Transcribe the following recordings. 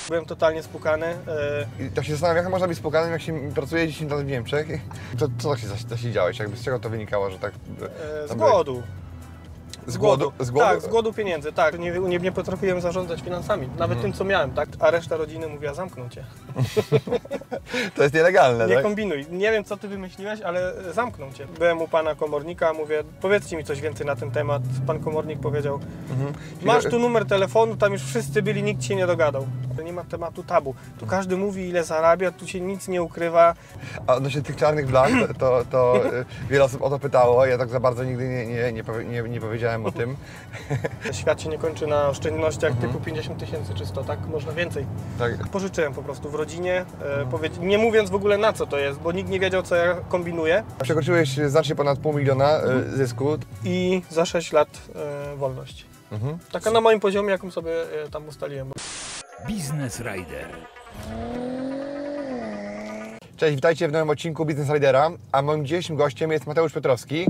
Byłem totalnie spłukany. I tak się zastanawiam, jak można być spłukanym, jak się pracuje 10 lat w Niemczech. To co tak się działo? Jakby z czego to wynikało, że tak... Z głodu. Z głodu? Z głodu? Tak, z głodu pieniędzy, tak. Nie potrafiłem zarządzać finansami, nawet tym, co miałem, tak? A reszta rodziny mówiła, zamknął cię. To jest nielegalne, Nie tak? kombinuj. Nie wiem, co ty wymyśliłeś, ale zamknął cię. Byłem u pana komornika, mówię, powiedzcie mi coś więcej na ten temat. Pan komornik powiedział, masz tu numer telefonu, tam już wszyscy byli, nikt się nie dogadał. Nie ma tematu tabu. Tu każdy mówi, ile zarabia, tu się nic nie ukrywa. A odnośnie tych czarnych blach, to wiele osób o to pytało, ja tak za bardzo nigdy nie powiedziałem o tym. Świat się nie kończy na oszczędnościach typu 50 000 czy 100, tak? Można więcej. Tak. Pożyczyłem po prostu w rodzinie, nie mówiąc w ogóle na co to jest, bo nikt nie wiedział, co ja kombinuję. Przekroczyłeś znacznie ponad $500 000 zysku. I za 6 lat wolność. Taka na moim poziomie, jaką sobie tam ustaliłem. Business Rider. Cześć, witajcie w nowym odcinku Business Ridera, a moim dzisiejszym gościem jest Mateusz Piotrowski.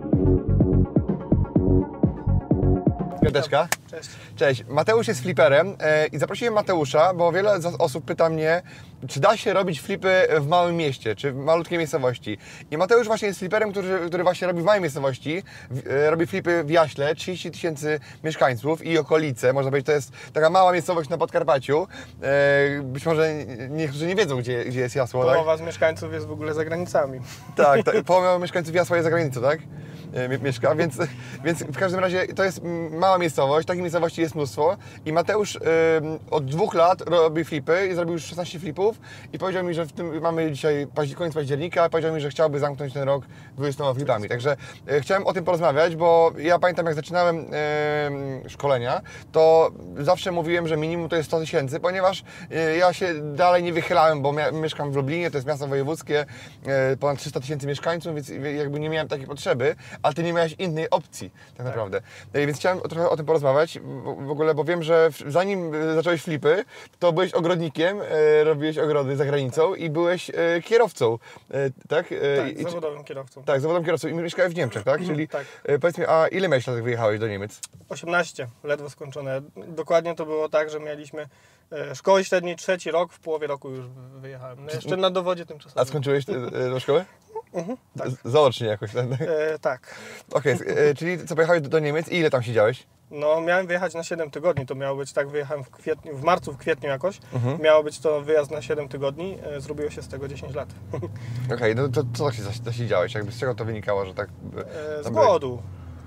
Piąteczka. Cześć. Cześć. Mateusz jest fliperem i zaprosiłem Mateusza, bo wiele osób pyta mnie, czy da się robić flipy w małym mieście, czy w malutkiej miejscowości. I Mateusz właśnie jest fliperem, który właśnie robi w małej miejscowości, robi flipy w Jaśle, 30 000 mieszkańców i okolice, można powiedzieć, to jest taka mała miejscowość na Podkarpaciu. Być może niektórzy nie wiedzą, gdzie jest Jasło, tak? Połowa z mieszkańców jest w ogóle za granicami. Tak, połowa mieszkańców Jasła jest za granicą, tak? Mieszka, więc w każdym razie to jest mała miejscowość, takich miejscowości jest mnóstwo i Mateusz od 2 lat robi flipy i zrobił już 16 flipów i powiedział mi, że w tym mamy dzisiaj koniec października, powiedział mi, że chciałby zamknąć ten rok 20 flipami, także chciałem o tym porozmawiać, bo ja pamiętam, jak zaczynałem szkolenia, to zawsze mówiłem, że minimum to jest 100 000, ponieważ ja się dalej nie wychylałem, bo mieszkam w Lublinie, to jest miasto wojewódzkie, ponad 300 000 mieszkańców, więc jakby nie miałem takiej potrzeby, ale ty nie miałeś innej opcji, tak naprawdę. Więc chciałem trochę o tym porozmawiać, w ogóle, bo wiem, że zanim zacząłeś flipy, to byłeś ogrodnikiem, robiłeś ogrody za granicą i byłeś kierowcą, tak? Tak, zawodowym kierowcą. Tak, zawodowym kierowcą i mieszkałeś w Niemczech, tak? Czyli tak. Powiedz mi, a ile miałeś lat, jak wyjechałeś do Niemiec? 18, ledwo skończone. Dokładnie to było tak, że mieliśmy szkoły średniej 3. rok, w połowie roku już wyjechałem. No jeszcze na dowodzie tymczasowym. A skończyłeś do szkoły? Tak. Zaocznie jakoś, tak? Tak. Okej, czyli co, pojechałeś do Niemiec i ile tam siedziałeś? No, miałem wyjechać na 7 tygodni, to miało być tak, wyjechałem w marcu, w kwietniu jakoś. Miało być to wyjazd na 7 tygodni, zrobiło się z tego 10 lat. Okej, no to co tak się działałeś? Jakby z czego to wynikało, że tak... Z głodu.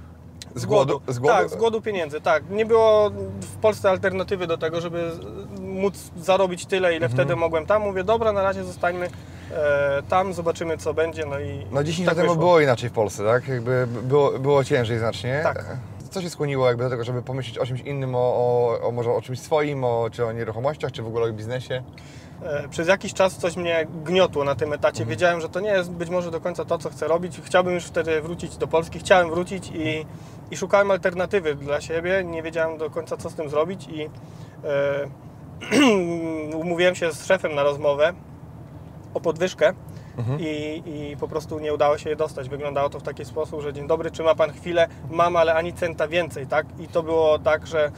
Z głodu? Tak, z głodu pieniędzy, tak. Nie było w Polsce alternatywy do tego, żeby móc zarobić tyle, ile wtedy mogłem tam. Mówię, dobra, na razie zostańmy tam, zobaczymy, co będzie, no i No 10 tak lat temu wyszło. było inaczej w Polsce, tak? Jakby było ciężej znacznie. Tak. Co się skłoniło jakby do tego, żeby pomyśleć o czymś innym, może o czymś swoim, czy o nieruchomościach, czy w ogóle o biznesie? Przez jakiś czas coś mnie gniotło na tym etacie. Wiedziałem, że to nie jest być może do końca to, co chcę robić. Chciałbym już wtedy wrócić do Polski. Chciałem wrócić i szukałem alternatywy dla siebie. Nie wiedziałem do końca, co z tym zrobić i umówiłem się z szefem na rozmowę o podwyżkę i po prostu nie udało się jej dostać. Wyglądało to w taki sposób, że dzień dobry, czy ma Pan chwilę? Mam, ale ani centa więcej, tak? I to było tak, że...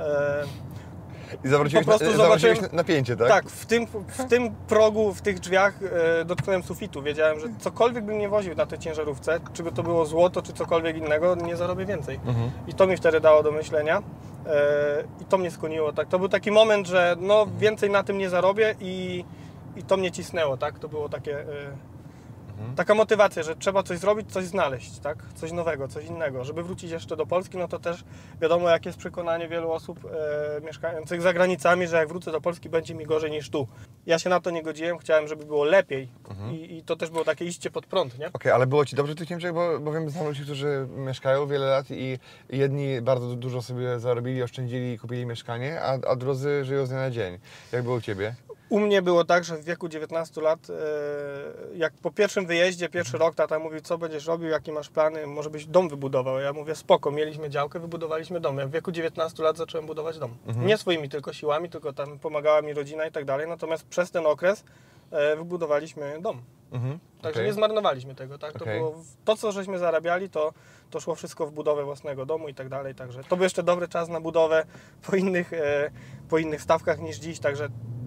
I zawróciłeś napięcie, tak? Tak, w tym progu, w tych drzwiach dotknąłem sufitu. Wiedziałem, że cokolwiek bym nie woził na tej ciężarówce, czy by to było złoto, czy cokolwiek innego, nie zarobię więcej. I to mi wtedy dało do myślenia i to mnie skłoniło. Tak? To był taki moment, że no, więcej na tym nie zarobię i to mnie cisnęło. Tak? To było takie... Taka motywacja, że trzeba coś zrobić, coś znaleźć, tak? Coś nowego, coś innego. Żeby wrócić jeszcze do Polski, no to też wiadomo, jakie jest przekonanie wielu osób mieszkających za granicami, że jak wrócę do Polski, będzie mi gorzej niż tu. Ja się na to nie godziłem, chciałem, żeby było lepiej i to też było takie iście pod prąd, nie? Okej, ale było Ci dobrze w tych Niemczech, bo wiem, znam ludzi, którzy mieszkają wiele lat i jedni bardzo dużo sobie zarobili, oszczędzili i kupili mieszkanie, a drudzy żyją z dnia na dzień. Jak było u Ciebie? U mnie było tak, że w wieku 19 lat, jak po pierwszym wyjeździe, pierwszy rok, tata mówił, co będziesz robił, jakie masz plany, może byś dom wybudował. Ja mówię, spoko, mieliśmy działkę, wybudowaliśmy dom. Ja w wieku 19 lat zacząłem budować dom. Nie swoimi tylko siłami, tylko tam pomagała mi rodzina i tak dalej, natomiast przez ten okres wybudowaliśmy dom. Także nie zmarnowaliśmy tego, tak? To było to, co żeśmy zarabiali, to szło wszystko w budowę własnego domu i tak dalej, także to był jeszcze dobry czas na budowę po innych stawkach niż dziś, także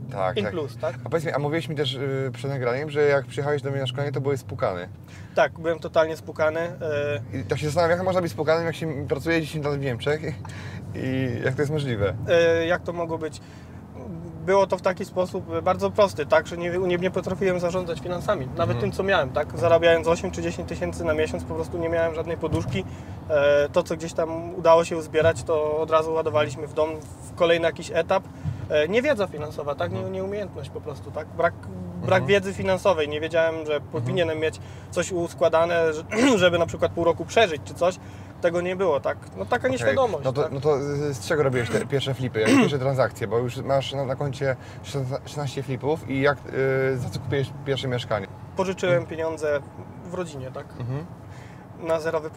Tak, in tak. plus, tak? A powiedz mi, a mówiłeś mi też przed nagraniem, że jak przyjechałeś do mnie na szkolenie, to byłeś spłukany. Tak, byłem totalnie spłukany. I tak się zastanawiam, jak można być spłukanym, jak się pracuje 10 lat w Niemczech i jak to jest możliwe. Jak to mogło być? Było to w taki sposób bardzo prosty, tak, że nie potrafiłem zarządzać finansami, nawet tym, co miałem, tak, zarabiając 8 czy 10 tysięcy na miesiąc, po prostu nie miałem żadnej poduszki. To, co gdzieś tam udało się uzbierać, to od razu ładowaliśmy w dom, w kolejny jakiś etap. Niewiedza finansowa, tak, nieumiejętność po prostu, tak, brak wiedzy finansowej, nie wiedziałem, że powinienem mieć coś uskładane, żeby na przykład pół roku przeżyć czy coś. Tego nie było, tak? No taka nieświadomość. No to z czego robiłeś te pierwsze flipy, jak pierwsze transakcje? Bo już masz na koncie 16 flipów i jak, za co kupiłeś pierwsze mieszkanie? Pożyczyłem pieniądze w rodzinie, tak? Na 0%.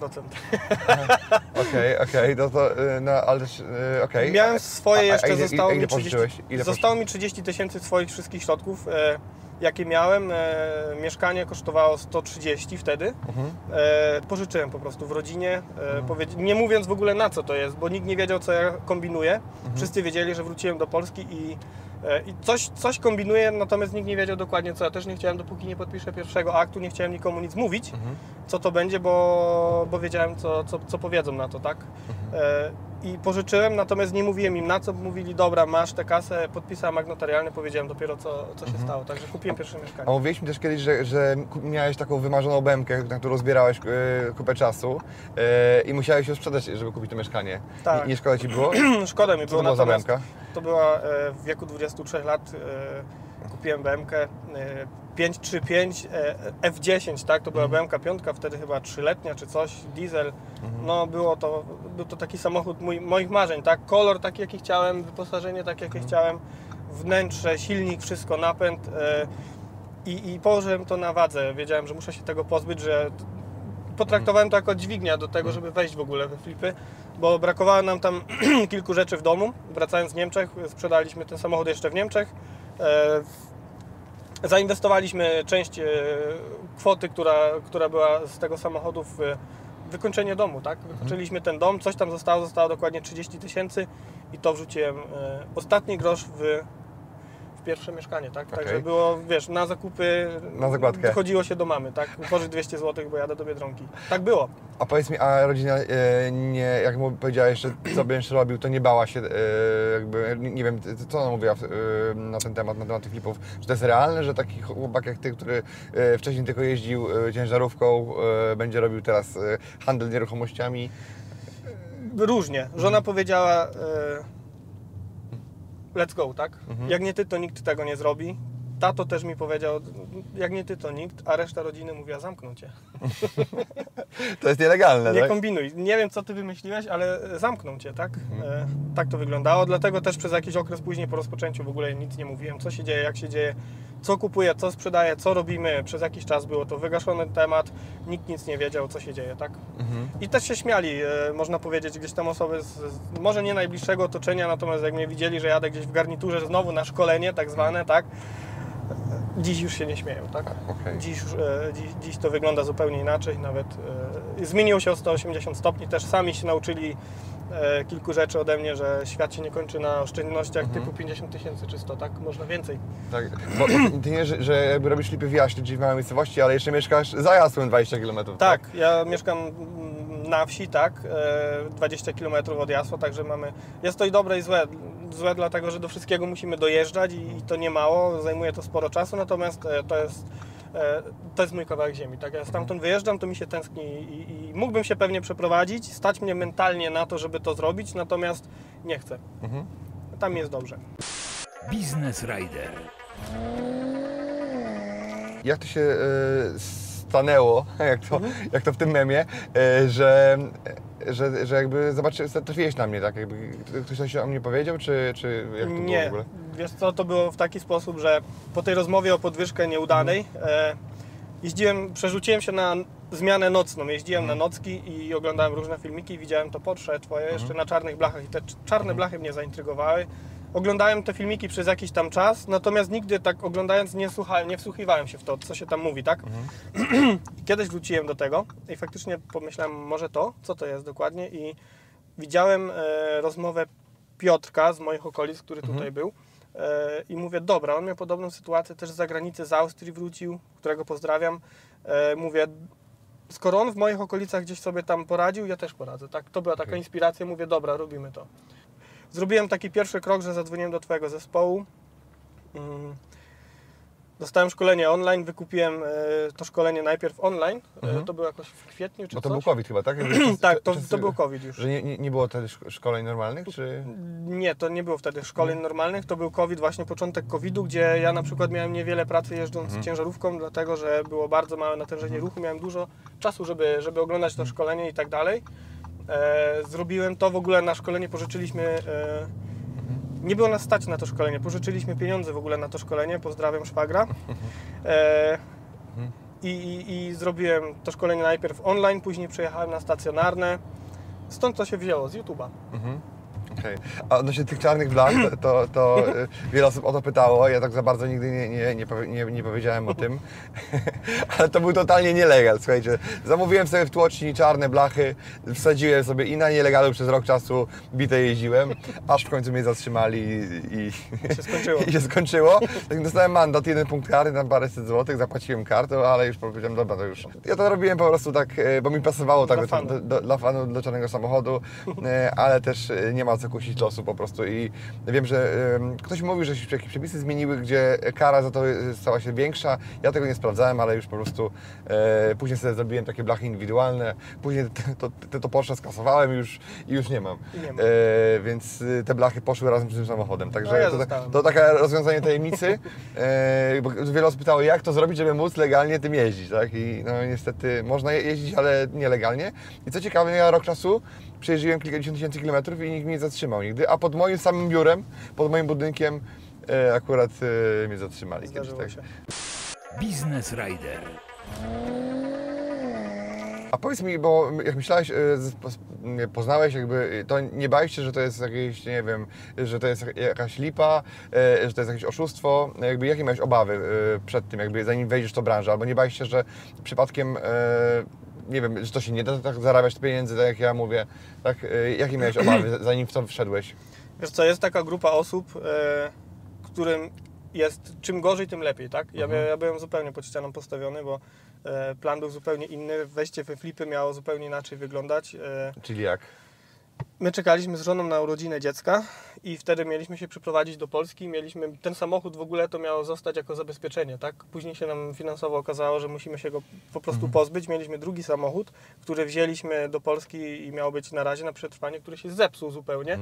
Okej, no to, no ale, okej. Miałem swoje jeszcze, ile pożyczyłeś? Zostało mi 30 tysięcy swoich wszystkich środków, jakie miałem. Mieszkanie kosztowało 130 wtedy. Pożyczyłem po prostu w rodzinie, nie mówiąc w ogóle na co to jest, bo nikt nie wiedział, co ja kombinuję. Wszyscy wiedzieli, że wróciłem do Polski i coś kombinuję, natomiast nikt nie wiedział dokładnie co. Ja też nie chciałem, dopóki nie podpiszę pierwszego aktu, nie chciałem nikomu nic mówić, co to będzie, bo wiedziałem, co powiedzą na to, tak? I pożyczyłem, natomiast nie mówiłem im na co, mówili, dobra, masz tę kasę, podpisałem akt notarialny, powiedziałem dopiero co się stało, także kupiłem pierwsze mieszkanie. A mówiłeś mi też kiedyś, że miałeś taką wymarzoną BM-kę, na którą zbierałeś kupę czasu i musiałeś ją sprzedać, żeby kupić to mieszkanie. Tak. Nie szkoda Ci było? Szkoda mi było, to była za natomiast BM-ka? to była w wieku 23 lat, kupiłem BM-kę 535 F10, tak? To była BM-ka 5, wtedy chyba 3-letnia czy coś, diesel. No był to taki samochód moich marzeń, tak? Kolor taki jaki chciałem, wyposażenie takie jakie chciałem, wnętrze, silnik, wszystko, napęd i położyłem to na wadze. Wiedziałem, że muszę się tego pozbyć, że potraktowałem to jako dźwignia do tego, żeby wejść w ogóle we flipy, bo brakowało nam tam kilku rzeczy w domu. Wracając z Niemczech, sprzedaliśmy ten samochód jeszcze w Niemczech. Zainwestowaliśmy część kwoty, która była z tego samochodu w wykończenie domu, tak? Wykończyliśmy ten dom, coś tam zostało dokładnie 30 tysięcy i to wrzuciłem ostatni grosz w pierwsze mieszkanie, tak? Okay. Także było, wiesz, na zakupy na zakładkę dochodziło się do mamy, tak? Pożycz 200 zł, bo jadę do Biedronki. Tak było. A powiedz mi, a rodzina nie, jak mu powiedziałeś, że co będziesz robił, to nie bała się, jakby, nie wiem, co ona mówiła na ten temat, na temat tych flipów? Czy to jest realne, że taki chłopak jak ty, który wcześniej tylko jeździł ciężarówką, będzie robił teraz handel nieruchomościami? Różnie. Żona powiedziała let's go, tak? Jak nie ty, to nikt tego nie zrobi. Tato też mi powiedział, jak nie ty, to nikt, a reszta rodziny mówiła, zamknął cię. To jest nielegalne, nie tak? kombinuj. Nie wiem, co ty wymyśliłeś, ale zamknął cię, tak? Tak to wyglądało, dlatego też przez jakiś okres później po rozpoczęciu w ogóle nic nie mówiłem, co się dzieje, jak się dzieje, co kupuję, co sprzedaję, co robimy. Przez jakiś czas było to wygaszony temat, nikt nic nie wiedział, co się dzieje, tak? I też się śmiali, można powiedzieć, gdzieś tam osoby może nie najbliższego otoczenia, natomiast jak mnie widzieli, że jadę gdzieś w garniturze znowu na szkolenie, tak zwane, tak? Dziś już się nie śmieją, tak? Okay. Dziś to wygląda zupełnie inaczej, nawet zmieniło się o 180 stopni, też sami się nauczyli kilku rzeczy ode mnie, że świat się nie kończy na oszczędnościach typu 50 tysięcy czy 100, tak? Można więcej. Tak, bo ty nie, że jakby robisz flipy w Jaśnie, czyli w małej miejscowości, ale jeszcze mieszkasz za Jasłem 20 km. Tak, ja mieszkam na wsi, tak, 20 km od Jasła, także jest to i dobre i złe. Złe dlatego, że do wszystkiego musimy dojeżdżać i to nie mało, zajmuje to sporo czasu, natomiast to jest mój kawałek ziemi, tak, ja stamtąd wyjeżdżam, to mi się tęskni i mógłbym się pewnie przeprowadzić, stać mnie mentalnie na to, żeby to zrobić, natomiast nie chcę. Tam jest dobrze. Biznes Rider. Jak to się stanęło, jak to w tym memie, że jakby trafiłeś na mnie, tak? Jakby ktoś coś o mnie powiedział, czy jak to było w ogóle? Wiesz co, to było w taki sposób, że po tej rozmowie o podwyżkę nieudanej przerzuciłem się na zmianę nocną, jeździłem na nocki i oglądałem różne filmiki, widziałem to Porsche twoje jeszcze na czarnych blachach i te czarne blachy mnie zaintrygowały. Oglądałem te filmiki przez jakiś tam czas, natomiast nigdy tak oglądając nie wsłuchiwałem się w to, co się tam mówi, tak? I kiedyś wróciłem do tego i faktycznie pomyślałem, może co to jest dokładnie i widziałem rozmowę Piotrka z moich okolic, który tutaj był, I mówię, dobra, on miał podobną sytuację, też z zagranicy, z Austrii wrócił, którego pozdrawiam. Mówię, skoro on w moich okolicach gdzieś sobie tam poradził, ja też poradzę. Tak? To była taka inspiracja, mówię, dobra, robimy to. Zrobiłem taki pierwszy krok, że zadzwoniłem do twojego zespołu. Dostałem szkolenie online, wykupiłem to szkolenie najpierw online, to było jakoś w kwietniu czy Bo to coś. był COVID chyba, tak? Tak, to był COVID już. Że nie było wtedy szkoleń normalnych, czy...? Nie, to nie było wtedy szkoleń normalnych, to był COVID, właśnie początek COVID-u, gdzie ja na przykład miałem niewiele pracy jeżdżąc ciężarówką, dlatego że było bardzo małe natężenie ruchu, miałem dużo czasu, żeby oglądać to szkolenie i tak dalej. Zrobiłem to, w ogóle na szkolenie pożyczyliśmy, nie było nas stać na to szkolenie, pożyczyliśmy pieniądze w ogóle na to szkolenie, pozdrawiam szwagra. I zrobiłem to szkolenie najpierw online, później przejechałem na stacjonarne. Stąd to się wzięło, z YouTube'a. Okay. A odnośnie tych czarnych blach, to wiele osób o to pytało, ja tak za bardzo nigdy nie powiedziałem o tym, ale to był totalnie nielegal, słuchajcie. Zamówiłem sobie w tłoczni czarne blachy, wsadziłem sobie i na nielegalu przez rok czasu bite jeździłem, aż w końcu mnie zatrzymali i się skończyło. Tak, dostałem mandat, 1 punkt karty, tam paręset złotych, zapłaciłem kartą, ale już powiedziałem, dobra, to już. Ja to robiłem po prostu tak, bo mi pasowało tak dla fanu, do czarnego samochodu, ale też nie ma co kusić losu po prostu i wiem, że ktoś mówił, że się jakieś przepisy zmieniły, gdzie kara za to stała się większa. Ja tego nie sprawdzałem, ale już po prostu później sobie zrobiłem takie blachy indywidualne, później to Porsche skasowałem i już nie mam. Więc te blachy poszły razem z tym samochodem. Także to takie rozwiązanie tajemnicy, bo wiele osób pytało, jak to zrobić, żeby móc legalnie tym jeździć, tak? I no niestety można jeździć, ale nielegalnie. I co ciekawe, ja rok czasu przejeździłem kilkadziesiąt tysięcy kilometrów i nikt mnie nie zatrzymał nigdy, a pod moim samym biurem, pod moim budynkiem akurat mnie zatrzymali kiedyś. Tak. Biznes Rider. A powiedz mi, bo jak myślałeś, poznałeś jakby, to nie bałeś się, że to jest jakieś, nie wiem, że to jest jakaś lipa, że to jest jakieś oszustwo, jakby jakie miałeś obawy przed tym, jakby zanim wejdziesz w tą branżę, albo nie bałeś się, że przypadkiem nie wiem, że to się nie da tak zarabiać pieniędzy, tak jak ja mówię, tak? Jakie miałeś obawy, zanim w to wszedłeś? Wiesz co, jest taka grupa osób, którym jest czym gorzej, tym lepiej, tak? Ja byłem zupełnie pod ścianą postawiony, bo plan był zupełnie inny, wejście we flipy miało zupełnie inaczej wyglądać. Czyli jak? My czekaliśmy z żoną na urodzinę dziecka i wtedy mieliśmy się przyprowadzić do Polski. Mieliśmy ten samochód w ogóle to miało zostać jako zabezpieczenie, tak? Później się nam finansowo okazało, że musimy się go po prostu pozbyć. Mieliśmy drugi samochód, który wzięliśmy do Polski i miał być na razie na przetrwanie, który się zepsuł zupełnie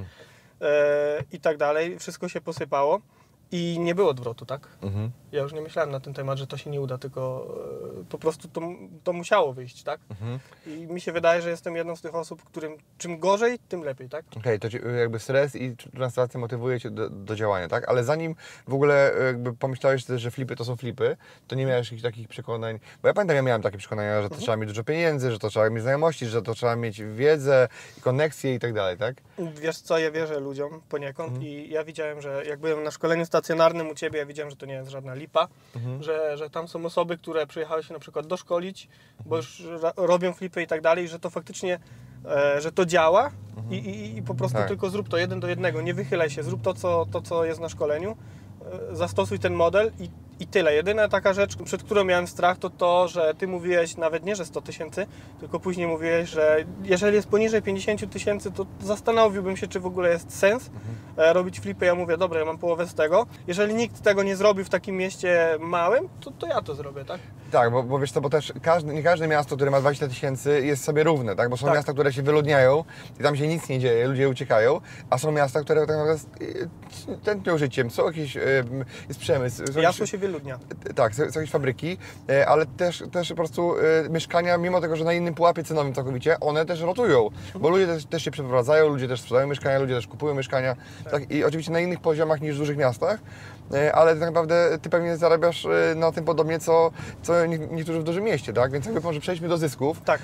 i tak dalej. Wszystko się posypało. I nie było odwrotu, tak? Ja już nie myślałem na ten temat, że to się nie uda, tylko po prostu to musiało wyjść, tak? I mi się wydaje, że jestem jedną z tych osób, którym czym gorzej, tym lepiej, tak? Okej, to jakby stres i transformacja motywuje Cię do działania, tak? Ale zanim w ogóle jakby pomyślałeś też, że flipy to są flipy, to nie miałeś jakichś takich przekonań, bo ja pamiętam, ja miałem takie przekonania, że to trzeba mieć dużo pieniędzy, że to trzeba mieć znajomości, że to trzeba mieć wiedzę, koneksje i tak dalej, tak? Wiesz co, ja wierzę ludziom poniekąd i ja widziałem, że jak byłem na szkoleniu stacjonarnym u Ciebie, ja widziałem, że to nie jest żadna lipa, że tam są osoby, które przyjechały się na przykład doszkolić, bo już robią flipy i tak dalej, że to faktycznie, że to działa i po prostu tylko zrób to 1 do 1, nie wychylaj się, zrób to, co jest na szkoleniu, zastosuj ten model i tyle. Jedyna taka rzecz, przed którą miałem strach, to, że Ty mówiłeś nawet nie, że 100 000, tylko później mówiłeś, że jeżeli jest poniżej 50 000, to zastanowiłbym się, czy w ogóle jest sens robić flipy. Ja mówię, dobra, ja mam połowę z tego. Jeżeli nikt tego nie zrobił w takim mieście małym, to ja to zrobię, tak? Tak, bo wiesz co, bo też nie każde miasto, które ma 20 000 jest sobie równe, tak? Bo są miasta, które się wyludniają i tam się nic nie dzieje, ludzie uciekają, a są miasta, które tak naprawdę tętnią życiem, są jakieś, jest przemysł. Miasto się wyludnia. Tak, są jakieś fabryki, ale też po prostu mieszkania, mimo tego, że na innym pułapie cenowym całkowicie, one też rotują, bo ludzie też się przeprowadzają, ludzie też sprzedają mieszkania, ludzie też kupują mieszkania, tak? I oczywiście na innych poziomach niż w dużych miastach, ale tak naprawdę Ty pewnie zarabiasz na tym podobnie, co niektórzy w dużym mieście, tak? Więc jakby może przejdźmy do zysków. Tak.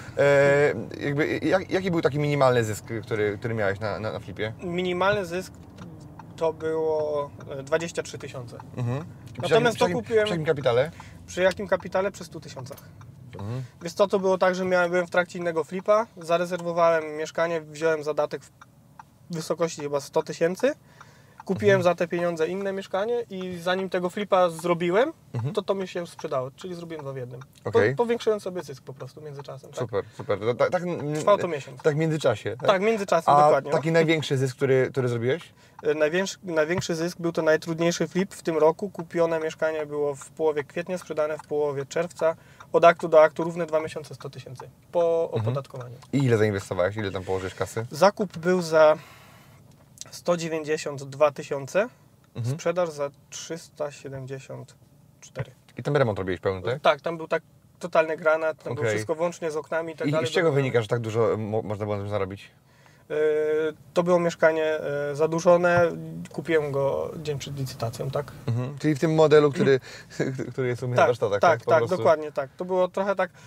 Jaki był taki minimalny zysk, który miałeś na flipie? Minimalny zysk to było 23 000. Natomiast to kupiłem... Przy jakim kapitale? Przy jakim kapitale? Przy 100 000. Wiesz co, to było tak, że byłem w trakcie innego flipa, zarezerwowałem mieszkanie, wziąłem zadatek w wysokości chyba 100 000 Kupiłem za te pieniądze inne mieszkanie i zanim tego flipa zrobiłem, to mi się już sprzedało, czyli zrobiłem 2 w 1. Okej. Powiększyłem sobie zysk po prostu w międzyczasem. Tak? Super, super. Trwało to miesiąc. Tak w międzyczasie. Tak, w międzyczasem A dokładnie. taki największy zysk, który zrobiłeś? Największy zysk był to najtrudniejszy flip w tym roku. Kupione mieszkanie było w połowie kwietnia, sprzedane w połowie czerwca. Od aktu do aktu równe 2 miesiące 100 000 po opodatkowaniu. I ile zainwestowałeś? Ile tam położyłeś kasy? Zakup był za 192 000, sprzedaż za 374. I tam remont robiłeś pełny, tak? Tak, tam był tak totalny granat, tam było Okej. wszystko włącznie z oknami i tak I dalej. z czego wynika, że tak dużo można było na tym zarobić? To było mieszkanie zadłużone, kupiłem go dzień przed licytacją, tak? Czyli w tym modelu, który jest u mnie na warsztatach, tak, Po prostu? dokładnie tak. To było trochę tak,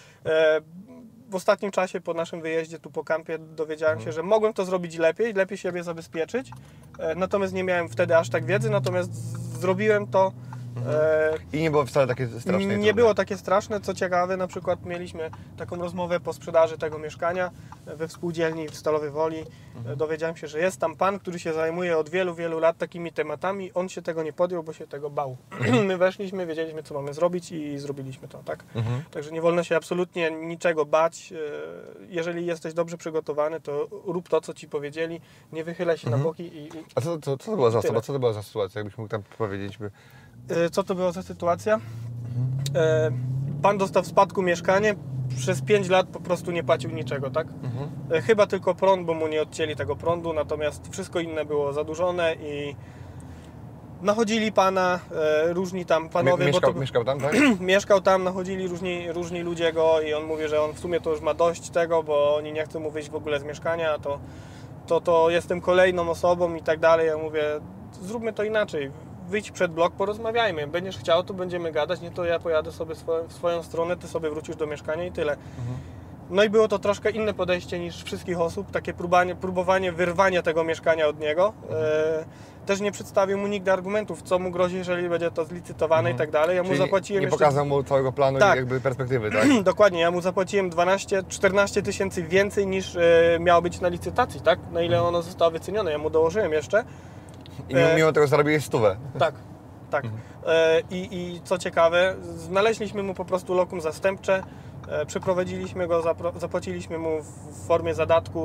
w ostatnim czasie po naszym wyjeździe tu po kampie dowiedziałem się, że mogłem to zrobić lepiej siebie zabezpieczyć, natomiast nie miałem wtedy aż tak wiedzy, natomiast zrobiłem to. I nie było wcale takie straszne. Nie było takie straszne. Co ciekawe, na przykład mieliśmy taką rozmowę po sprzedaży tego mieszkania we spółdzielni w Stalowej Woli. Dowiedziałem się, że jest tam pan, który się zajmuje od wielu, wielu lat takimi tematami. On się tego nie podjął, bo się tego bał. My weszliśmy, wiedzieliśmy, co mamy zrobić i zrobiliśmy to, tak? Także nie wolno się absolutnie niczego bać. Jeżeli jesteś dobrze przygotowany, to rób to, co ci powiedzieli. Nie wychylaj się na boki. A co to była za tyle. osoba? Co to była za sytuacja? Jakbyś mógł tam powiedzieć? Co to była za sytuacja? Pan dostał w spadku mieszkanie, przez 5 lat po prostu nie płacił niczego, tak? Chyba tylko prąd, bo mu nie odcięli tego prądu, natomiast wszystko inne było zadłużone i nachodzili pana różni tam panowie. Mieszkał tam, tak? Mieszkał tam, nachodzili różni ludzie go i on mówi, że on w sumie to już ma dość tego, bo oni nie chcą mu wyjść w ogóle z mieszkania, to jestem kolejną osobą i tak dalej. Ja mówię, zróbmy to inaczej. Wyjdź przed blok, porozmawiajmy. Będziesz chciał, to będziemy gadać, nie to ja pojadę sobie w swoją stronę, ty sobie wrócisz do mieszkania i tyle. No i było to troszkę inne podejście niż wszystkich osób, takie próbowanie wyrwania tego mieszkania od niego. Też nie przedstawił mu nigdy argumentów, co mu grozi, jeżeli będzie to zlicytowane i tak dalej. Ja mu zapłaciłem nie pokazał mu całego planu Tak. i jakby perspektywy, tak? Dokładnie, ja mu zapłaciłem 14 tysięcy więcej niż miało być na licytacji, tak? Na ile ono zostało wycenione, ja mu dołożyłem jeszcze. I mimo tego zarobiłeś 100. Tak. I co ciekawe, znaleźliśmy mu po prostu lokum zastępcze, przeprowadziliśmy go, zapłaciliśmy mu w formie zadatku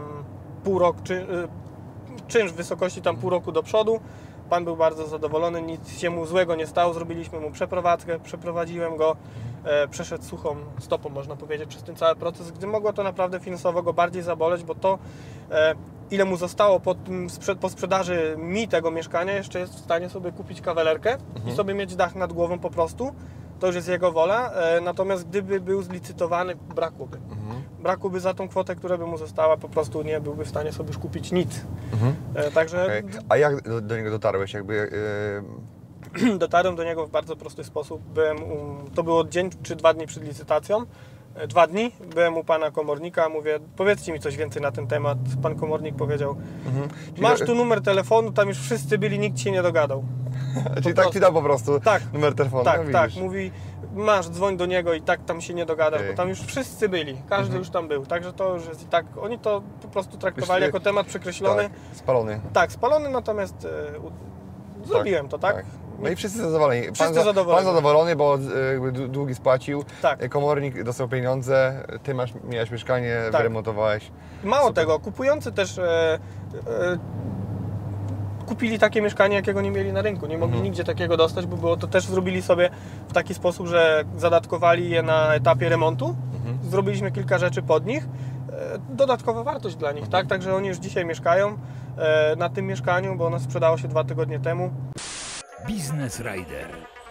czynsz w wysokości tam pół roku do przodu. Pan był bardzo zadowolony, nic się mu złego nie stało, zrobiliśmy mu przeprowadzkę, przeprowadziłem go, przeszedł suchą stopą, można powiedzieć, przez ten cały proces, gdy mogło to naprawdę finansowo go bardziej zaboleć, bo to ile mu zostało po sprzedaży mi tego mieszkania, jeszcze jest w stanie sobie kupić kawalerkę i sobie mieć dach nad głową po prostu. To już jest jego wola, natomiast gdyby był zlicytowany, brakłoby. Brakłoby za tą kwotę, która by mu została, po prostu nie byłby w stanie sobie już kupić nic. Także Okay. A jak do niego dotarłeś? dotarłem do niego w bardzo prosty sposób. To było dzień czy 2 dni przed licytacją. 2 dni, byłem u pana komornika, mówię, powiedzcie mi coś więcej na ten temat. Pan komornik powiedział, masz tu numer telefonu, tam już wszyscy byli, nikt się nie dogadał. Czyli tak ci dał po prostu numer telefonu? Tak, mówi, masz, dzwoń do niego i tak tam się nie dogadasz, bo tam już wszyscy byli, każdy już tam był, także to już jest i tak, oni to po prostu traktowali jako temat przekreślony. Tak, spalony. Tak, spalony, natomiast zrobiłem to, tak? No i wszyscy zadowoleni. Zadowoleni. Pan zadowolony, bo jakby długi spłacił, Tak. Komornik dostał pieniądze, ty miałeś mieszkanie, wyremontowałeś. Mało tego, kupujący też kupili takie mieszkanie, jakiego nie mieli na rynku. Nie mogli nigdzie takiego dostać, bo było to też zrobili sobie w taki sposób, że zadatkowali je na etapie remontu. Zrobiliśmy kilka rzeczy pod nich. Dodatkowa wartość dla nich, tak? Także oni już dzisiaj mieszkają na tym mieszkaniu, bo ono sprzedało się 2 tygodnie temu. Business Rider.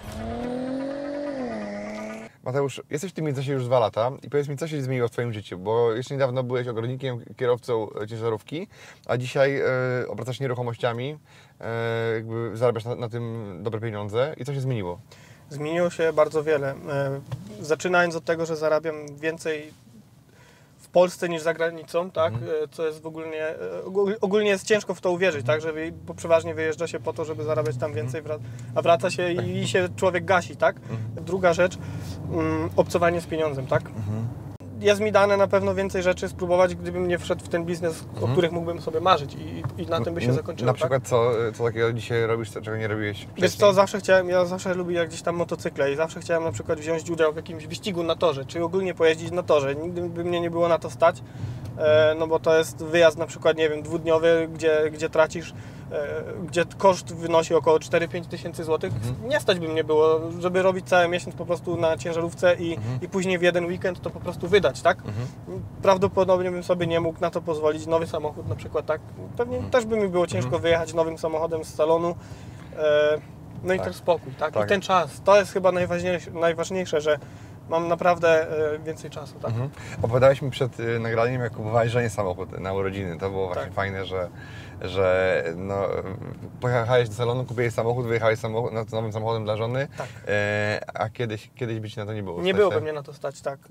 Mateusz, jesteś w tym międzyczasie już 2 lata i powiedz mi, co się zmieniło w Twoim życiu, bo jeszcze niedawno byłeś ogrodnikiem, kierowcą ciężarówki, a dzisiaj obracasz nieruchomościami, jakby zarabiasz na tym dobre pieniądze i co się zmieniło? Zmieniło się bardzo wiele. Zaczynając od tego, że zarabiam więcej w Polsce niż za granicą, tak? Co jest ogólnie jest ciężko w to uwierzyć, tak? Bo przeważnie wyjeżdża się po to, żeby zarabiać tam więcej, a wraca się i się człowiek gasi, tak? Druga rzecz, obcowanie z pieniądzem, tak? jest mi dane na pewno więcej rzeczy spróbować, gdybym nie wszedł w ten biznes, o których mógłbym sobie marzyć i na tym by się zakończyło. Na przykład co takiego dzisiaj robisz, czego nie robiłeś wcześniej? Wiesz co, ja zawsze lubię jak gdzieś tam motocykle i zawsze chciałem na przykład wziąć udział w jakimś wyścigu na torze, czy ogólnie pojeździć na torze. Nigdy by mnie nie było na to stać, no bo to jest wyjazd na przykład, nie wiem, dwudniowy, gdzie tracisz, gdzie koszt wynosi około 4-5 tysięcy złotych. Nie stać by mnie było, żeby robić cały miesiąc po prostu na ciężarówce i później w jeden weekend to po prostu wydać, tak? Prawdopodobnie bym sobie nie mógł na to pozwolić. Nowy samochód na przykład, tak? Pewnie też by mi było ciężko wyjechać nowym samochodem z salonu. No i też spokój, tak? I ten czas, to jest chyba najważniejsze, że mam naprawdę więcej czasu, tak? Opowiadałeś mi przed nagraniem, jak kupowałeś żonie samochód na urodziny. To było właśnie fajne, że no, pojechałeś do salonu, kupiłeś samochód, wyjechałeś z nowym samochodem dla żony, a kiedyś by ci na to nie było stać. Nie byłoby mnie na to stać, tak.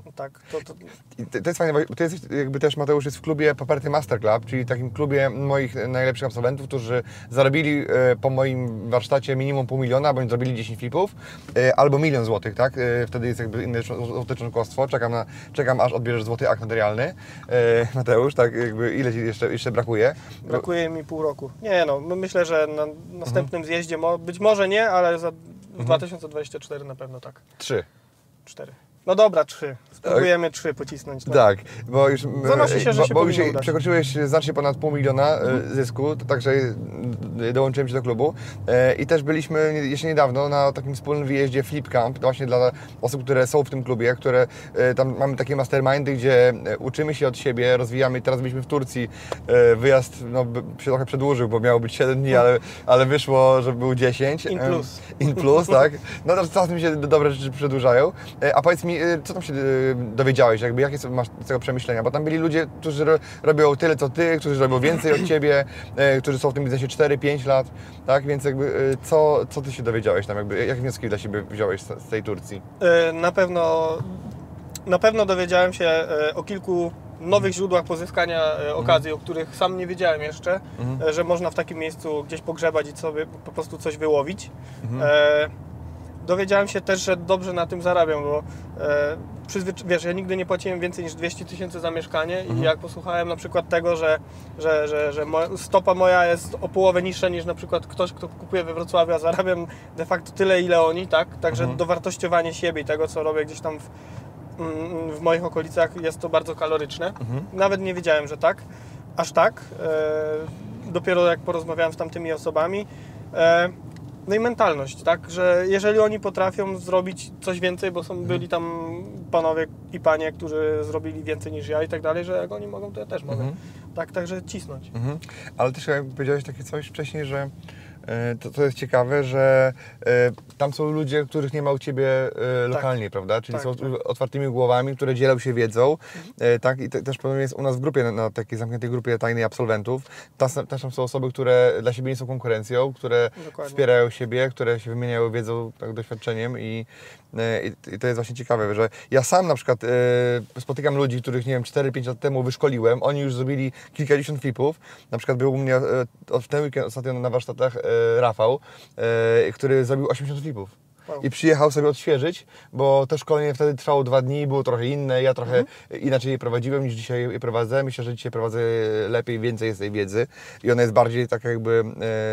To jest fajne, bo ty jesteś, jakby też Mateusz jest w klubie Paperty Master Club, czyli takim klubie moich najlepszych absolwentów, którzy zarobili po moim warsztacie minimum $500 000, bądź zrobili 10 flipów, albo 1 000 000 złotych, tak? Wtedy jest jakby inne złote członkostwo. Czekam aż odbierzesz złoty akt notarialny. Mateusz, tak jakby ile ci jeszcze brakuje? Brakuje mi pół roku. Nie no, myślę, że na następnym zjeździe, być może nie, ale w 2024 na pewno tak. 3. 4. No dobra, 3. Spróbujemy 3 pocisnąć. Tak, bo już, zanosi się, że się bo już powinno udać. przekroczyłeś znacznie ponad $500 000 zysku, to także dołączyłem Cię do klubu i też byliśmy jeszcze niedawno na takim wspólnym wyjeździe Flip Camp, właśnie dla osób, które są w tym klubie, które tam mamy takie mastermindy, gdzie uczymy się od siebie, rozwijamy. Teraz byliśmy w Turcji, wyjazd się trochę przedłużył, bo miało być 7 dni, ale wyszło, że był 10. In plus, tak. No to czasem się dobre rzeczy przedłużają. A powiedz mi, co tam się dowiedziałeś, jakby jakie masz z tego przemyślenia? Bo tam byli ludzie, którzy robią tyle co ty, którzy robią więcej od ciebie, którzy są w tym biznesie 4-5 lat, tak? Więc jakby co ty się dowiedziałeś tam, jakby jakie wnioski dla siebie wziąłeś z tej Turcji? Na pewno dowiedziałem się o kilku nowych źródłach pozyskania okazji, o których sam nie wiedziałem jeszcze, że można w takim miejscu gdzieś pogrzebać i sobie po prostu coś wyłowić. Dowiedziałem się też, że dobrze na tym zarabiam, bo wiesz, ja nigdy nie płaciłem więcej niż 200 000 za mieszkanie i jak posłuchałem na przykład tego, że stopa moja jest o połowę niższa niż na przykład ktoś, kto kupuje we Wrocławiu, a zarabiam de facto tyle, ile oni, tak? Także dowartościowanie siebie i tego, co robię gdzieś tam w moich okolicach, jest to bardzo kaloryczne. Nawet nie wiedziałem, że tak, aż tak. Dopiero jak porozmawiałem z tamtymi osobami. No i mentalność, tak, że jeżeli oni potrafią zrobić coś więcej, bo byli tam panowie i panie, którzy zrobili więcej niż ja i tak dalej, że jak oni mogą, to ja też mogę. Tak, także cisnąć. Ale też jak powiedziałeś takie coś wcześniej, że to jest ciekawe, że tam są ludzie, których nie ma u Ciebie lokalnie, prawda? Czyli są otwartymi głowami, które dzielą się wiedzą. Tak? I też pewnie jest u nas w grupie, na takiej zamkniętej grupie tajnej absolwentów. Też tam są osoby, które dla siebie nie są konkurencją, które wspierają siebie, które się wymieniają wiedzą, tak, doświadczeniem i to jest właśnie ciekawe, że ja sam na przykład spotykam ludzi, których, nie wiem, 4-5 lat temu wyszkoliłem, oni już zrobili kilkadziesiąt flipów. Na przykład był u mnie w ten weekend ostatnio na warsztatach Rafał, który zrobił 80 flipów. I przyjechał sobie odświeżyć, bo to szkolenie wtedy trwało 2 dni, było trochę inne, ja trochę inaczej je prowadziłem niż dzisiaj je prowadzę. Myślę, że dzisiaj prowadzę lepiej, więcej jest tej wiedzy i ona jest bardziej taka jakby...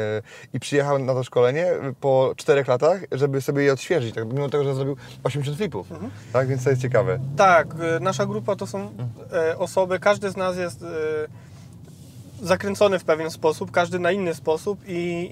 I przyjechał na to szkolenie po 4 latach, żeby sobie je odświeżyć, tak, mimo tego, że zrobił 80 flipów. Tak, więc to jest ciekawe. Tak, nasza grupa to są osoby, każdy z nas jest... zakręcony w pewien sposób, każdy na inny sposób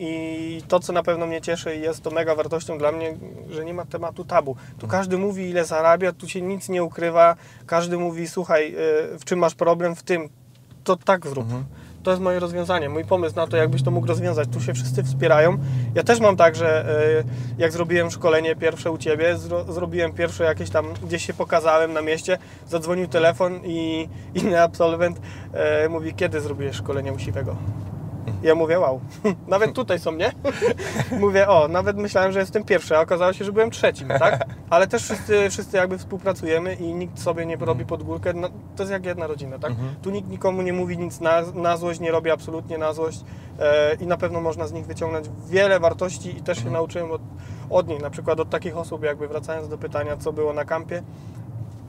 i to, co na pewno mnie cieszy i jest to mega wartością dla mnie, że nie ma tematu tabu. Tu każdy mówi, ile zarabia, tu się nic nie ukrywa, każdy mówi, słuchaj, w czym masz problem, w tym, to tak zrób. To jest moje rozwiązanie, mój pomysł na to, jakbyś to mógł rozwiązać. Tu się wszyscy wspierają. Ja też mam tak, że jak zrobiłem szkolenie pierwsze u Ciebie, zrobiłem pierwsze jakieś tam, gdzieś się pokazałem na mieście, zadzwonił telefon i inny absolwent mówi, kiedy zrobiłeś szkolenie u Siwego? Ja mówię, wow, nawet tutaj są, nie? Mówię, nawet myślałem, że jestem pierwszy, a okazało się, że byłem trzecim, tak? Ale też wszyscy jakby współpracujemy i nikt sobie nie robi pod górkę, no, to jest jak jedna rodzina, tak? Tu nikt nikomu nie mówi nic na złość, nie robi absolutnie na złość i na pewno można z nich wyciągnąć wiele wartości i też się nauczyłem od nich, na przykład od takich osób, jakby wracając do pytania, co było na kampie,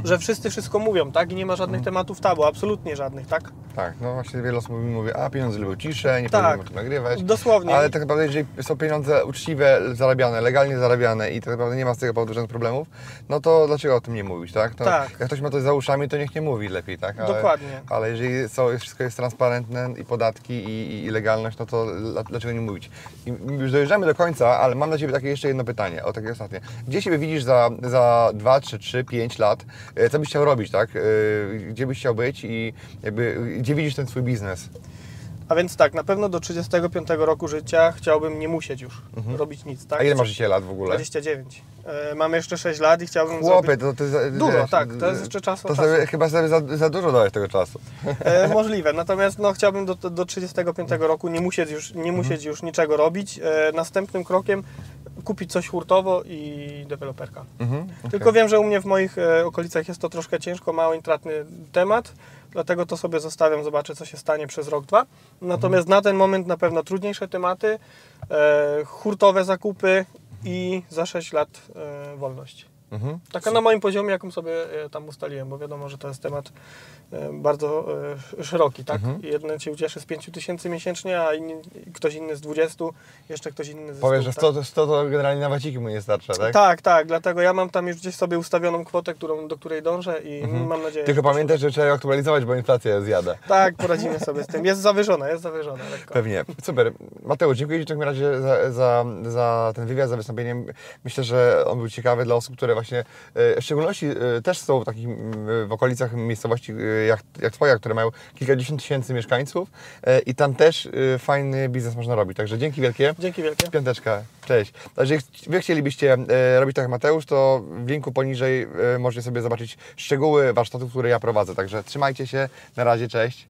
że wszyscy wszystko mówią, tak? I nie ma żadnych tematów tabu, absolutnie żadnych, tak? Tak, no właśnie wiele osób mówi, a pieniądze lubią ciszę, nie Tak. powinien o tym nagrywać. Dosłownie. Ale tak naprawdę, jeżeli są pieniądze uczciwe, zarabiane, legalnie zarabiane i tak naprawdę nie ma z tego powodu żadnych problemów, no to dlaczego o tym nie mówić, tak? To Tak. Jak ktoś ma coś za uszami, to niech nie mówi lepiej, tak? Dokładnie. Ale jeżeli wszystko jest transparentne i podatki i legalność, no to dlaczego nie mówić? I już dojeżdżamy do końca, ale mam dla Ciebie takie jeszcze jedno pytanie, takie ostatnie. Gdzie siebie widzisz za 2, 3, 5 lat? Co byś chciał robić, tak? Gdzie byś chciał być i jakby, gdzie widzisz ten swój biznes? A więc tak, na pewno do 35 roku życia chciałbym nie musieć już robić nic, tak? A ile masz dzisiaj lat w ogóle? 29. Mam jeszcze 6 lat i chciałbym Chłopie, zrobić... to ty Dużo, tak, to jest jeszcze czasu. Chyba sobie za dużo dałeś tego czasu. Możliwe, natomiast no, chciałbym do 35 roku nie musieć już niczego robić. Następnym krokiem kupić coś hurtowo i deweloperka. Tylko wiem, że u mnie w moich okolicach jest to troszkę ciężko, mało intratny temat, dlatego to sobie zostawiam, zobaczę co się stanie przez rok, 2. Natomiast na ten moment na pewno trudniejsze tematy, hurtowe zakupy i za 6 lat wolność. Taka na moim poziomie, jaką sobie tam ustaliłem, bo wiadomo, że to jest temat bardzo szeroki, tak? Jeden Cię ucieszy z 5 000 miesięcznie, a ktoś inny z 20, jeszcze ktoś inny z 100. Powiesz, że 100 to generalnie na waciki mu nie starcza, tak? Tak, dlatego ja mam tam już gdzieś sobie ustawioną kwotę, do której dążę i mam nadzieję... Tylko pamiętaj, że trzeba ją aktualizować, bo inflacja zjada. Tak, poradzimy sobie z tym. Jest zawyżona lekko. Pewnie. Super. Mateusz, dziękuję Ci w takim razie za ten wywiad, za wystąpienie. Myślę, że on był ciekawy dla osób, które właśnie, w szczególności też są w takich w okolicach miejscowości jak Twoja, które mają kilkadziesiąt tysięcy mieszkańców i tam też fajny biznes można robić. Także dzięki wielkie. Dzięki wielkie. Piąteczka. Cześć. Jeżeli Wy chcielibyście robić tak jak Mateusz, to w linku poniżej możecie sobie zobaczyć szczegóły warsztatów, które ja prowadzę. Także trzymajcie się. Na razie. Cześć.